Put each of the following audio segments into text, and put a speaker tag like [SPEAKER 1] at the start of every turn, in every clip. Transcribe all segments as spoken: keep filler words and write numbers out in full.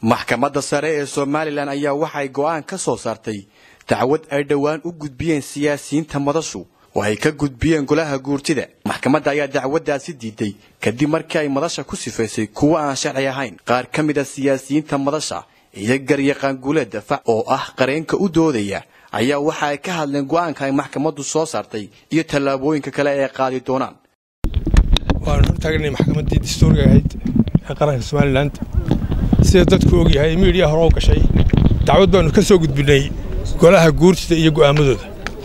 [SPEAKER 1] maxkamadda sare ee Somaliland ayaa waxay go'aan ka soo saartay dacwad ay dhawaan u gudbiyeen siyaasiyiinta madashu oo ay ka gudbiyeen golaha guurtida. maxkamadda ayaa dacwadaasi diiday kadib markii ay madasha ku sifaysay kuwa aan sharci ahayn. qaar ka mid ah siyaasiyiinta madasha iyo garyaqaan guuleed dafac oo ah qareenka u doodaya ayaa waxa ay ka hadleen go'aanka ay maxkamaddu soo saartay iyo tallaabooyinka kale ee qaadi doonaan.
[SPEAKER 2] waan hortaagnay maxkamaddii dastuuriga ahayd ee qaranka Somaliland sida dadku og yahay media hore u gashay dacwad baanu ka soo gudbinay golaha guurtida iyo go'aamadooda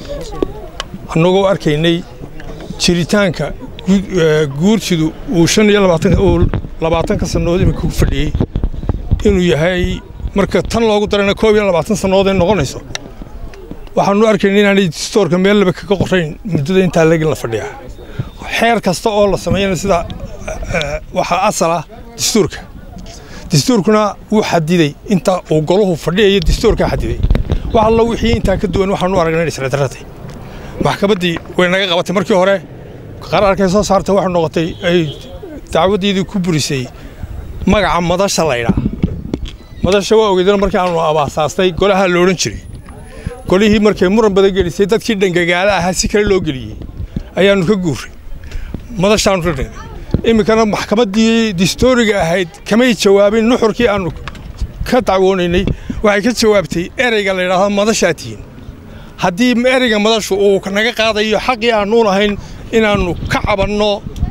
[SPEAKER 2] annagoo arkaynay jiritaanka guurtidu uu shan iyo labaatan ka sanadood imika ku fadhiyay inuu yahay marka tan loogu darana koob iyo labaatan sanadood ay noqonayso waxaanu arkaynay inaanay dastuurka meel laba kaga qorayn muddada intaa lagin la fadhiyaa xeer kasta oo la sameeyana sida waxa asal ah dastuurka dastuurkuna wuu xadiday inta uu goluhu fadhiyo dastuurka xadiday waxa la wixii inta ka duwan waxaanu aragnay isla daratay maxkamaddii way naga qabatay markii hore qaraarka soo saartay waxa noqotay ay dacwadeedii ku burisay magaca madasha layra madasha waa ogeydana markii aanu abaasaastay golaha la oran jiray golihii markay muran badan gelisay dadkii dhangagaala ah si kale loo geliyay ayaanu ka guuray madashaan rudin imikana maxkamaddii dastuuriga ahayd kamay jawaabin nuxurkii aanu ka dacwoonaynay waxay ka jawaabtay ereyga la yiraahdo madashaatiin haddii ereyga madashu uu naga qaadayo xaqii aanu lahayn inaanu ka cabanno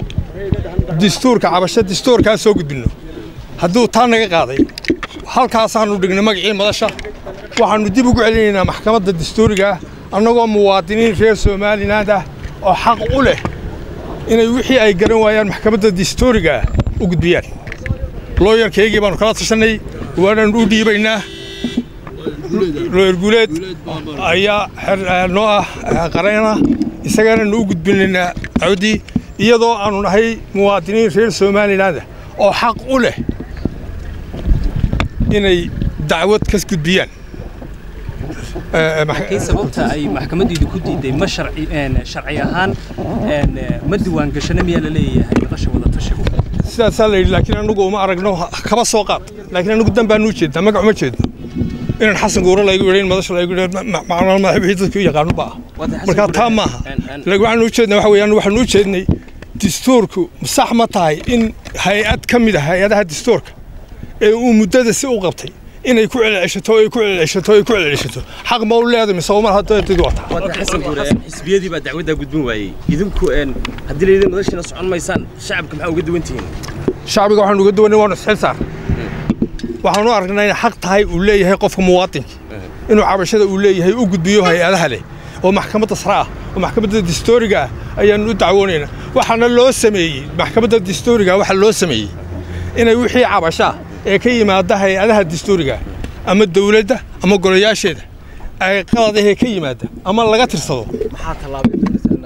[SPEAKER 2] dastuurka cabasho dastuurka soo gudbino hadduu taa naga qaaday halkaas aanu dhignay magacii madasha waxaanu dib ugu celinaynaa maxkamadda dastuuriga annagoo muwaadiniin reer Somaliland ah oo xaq u leh inay wixii ay garan waayaan maxkamadda dastuuriga u gudbiyaan looyarkeygii baanu kala tashanay waana u dhiibaynaa looyar guuleed ayaa noo ah qareena isagana noo gudbinaynaa dacwadii iyadoo aanu nahay muwaadiniin reer Somaliland oo xaq u leh inay dacwad ka gudbiyaan
[SPEAKER 3] markii sababta ay maxkamaddu ku diiday ma sharci een sharci ahaan een ma diiwaan gashana miyaa la leeyahay madasha wada tashigo
[SPEAKER 2] sidaas la yiri laakiin anagu uma aragno kaba soo qaad laakiin anagu danbaan u jeedna magac uma jeedno inaan xasan gooro la igu yeerin madasha la igu yeerin macnaheedu ma xibid dadku yaqaan baa marka taa maaha lagu waxaan u jeednaa waxa weeyaan waxaan u jeednay dastuurku sax ma tahay in hay'ad kamid ah hay'adaha dastuurka ee uu muddada si u qabtay inay ku celceshato ay ku celceshato ay ku celceshato xaq ma u leedahay Soomaal hadda dad wata
[SPEAKER 3] wada xasan goore xisbiyadii baa dacwada gudbin waayay idinku een hadii leeyahay madashina socon maysaan shacabka maxaa uga duwantihiin
[SPEAKER 2] shacabka waxaan uga duwanay waana xil saar waxaan u aragnaa in xaq tahay uu leeyahay qofka muwaadinka inuu cabashada uu leeyahay u gudbiyo hay'adaha leh oo maxkamadda sare ah oo maxkamadda dastuuriga ayaan u dacwoonaynaa waxaana loo sameeyay maxkamadda dastuuriga waxa loo sameeyay inay wixii cabasha ee ka yimaada hay'adaha dastuuriga ama dawladda ama golayaasheeda ay qaladahay ka yimaada ama laga tirsado
[SPEAKER 3] maxaa talaabay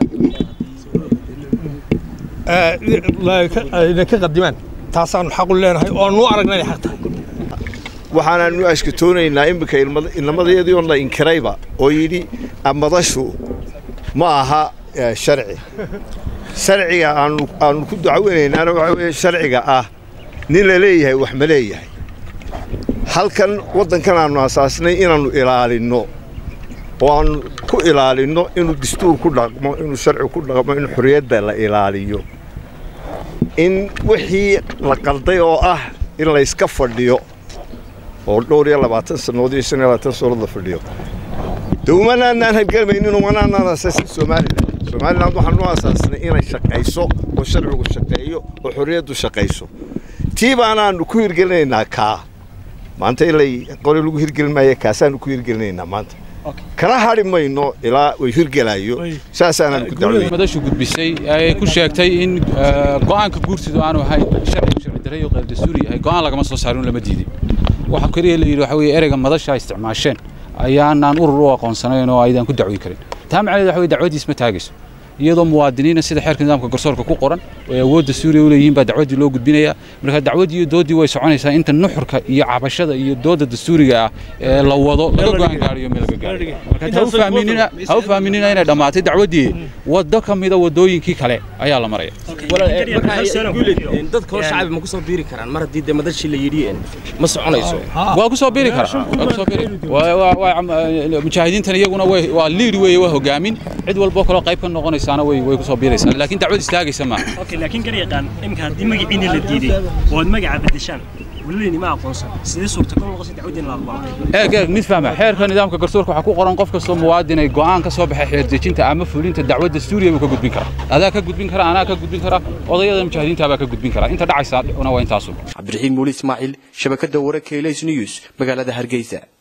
[SPEAKER 2] ee ka qadimaan taasaan xaq u leenahay oo aanu aragnay xaq tahay
[SPEAKER 4] waxaanu ashkatoonaynaa imika ilmadeedii oo la inkarayba oo yiri amadashu ma aha sharci sharciga aanu aanu ku dacweynaynaa waxa weeye sharciga ah nin la leeyahay wax ma leeyahay halkan wadankan aanu asaasnay inaanu ilaalino oo aan ku ilaalino inuu dastuur ku dhaqmo inuu sharci ku dhaqmo in xorriyadda la ilaaliyo in wixii la qalday oo ah in la iska fadhiyo oo dhowr iyo labaatan sanadood iyo shan iyo labaatan sanadood la fadhiyo dawladana aan halgalmaynin oo manana asaasay Soomaaliland Soomaaliland waxaanu asaasnay inay shaqayso oo sharcigu shaqeeyo oo xorriyaddu shaqayso tiibaanaanu ku hirgelinaynaa ka maanta ilay qori lagu hirgelinaayo kaasaanu ku hirgelinaynaa maanta kala hari mayno ilaa way hirgelayo saasaanaan ku dacway
[SPEAKER 5] madashu gudbisay ay ku sheegtay in go'aanka guurtidu aanu ahayn sharci sharci daray oo qeyb dastuuri ah go'aan laga ma soo saarin lama diidin waxa kaliya la yiri waxa weeye ereyga madasha isticmaasheen ayaanaan urur u aqoonsanayn oo aydan ku dacwi karin taa macnaheedu waxa weeye dacwadiis ma taagayso iyadoo muwaadiniina sida xeerka nidaamka garsoorka ku qoran oo awoodda Suuriya u leeyihiin baa dacwadii loo gudbinaya marka dacwadii iyo doodii way soconaysaa inta nuxurka iyo cabashada iyo doodda dastuuriga ah ee la wado laga go'aan gaariyo meel laga gaariyo marka taa u fahminina ha u fahminina inay dhamaatay dacwadii wado kamida wadooyinkii kale ayaa la maraya
[SPEAKER 6] dadka oo shacab ma ku soo biiri karaan mar hadii madashii la yidhi ma soconayso
[SPEAKER 5] waa ku soo biiri karaa waa ku soo biiri waa mujaahidiintan iyaguna way waa liiri way waa hogaamin cid walba kala qayb ka noqonaysaana way way ku soo biiraysaa laakiin dacwad istaagaysa ma
[SPEAKER 7] okay laakiin kaliya qaan imka hadii magaciina la diiday oo magaca bedeshaan ولين ما أقصد سيد صورة كم قصة تعودين الأربعة.
[SPEAKER 5] إيه كده نفهمها حير كان نظام كجرسور كحقوق قرن قف كسر موادين الجوان كسب حير ديشين تأمل فلين تدعوة السورية وكجود بينكرا هذا كجود بينكرا أنا كجود بينكرا قضية المشاهدين تابع كجود بينكرا أنت داعي صار وأنا وين تعصب.
[SPEAKER 1] عبد الرحيم مولى إسماعيل شبكة دورة كيليس نيوز مقالة هرجيسة.